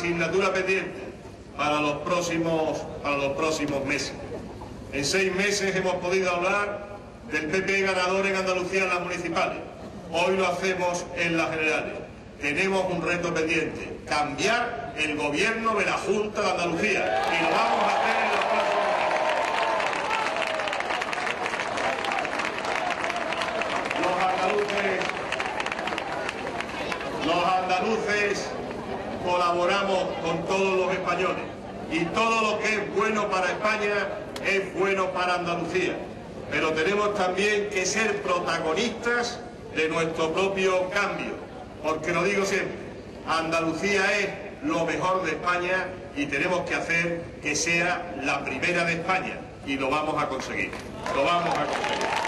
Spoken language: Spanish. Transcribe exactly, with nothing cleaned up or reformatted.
asignatura pendiente para los próximos, para los próximos meses. En seis meses hemos podido hablar del P P ganador en Andalucía en las municipales. Hoy lo hacemos en las generales. Tenemos un reto pendiente: cambiar el gobierno de la Junta de Andalucía. Y lo vamos a hacer en los próximos meses. Los andaluces, los andaluces colaboramos con todos los españoles. Y todo lo que es bueno para España es bueno para Andalucía. Pero tenemos también que ser protagonistas de nuestro propio cambio. Porque lo digo siempre, Andalucía es lo mejor de España y tenemos que hacer que sea la primera de España. Y lo vamos a conseguir. Lo vamos a conseguir.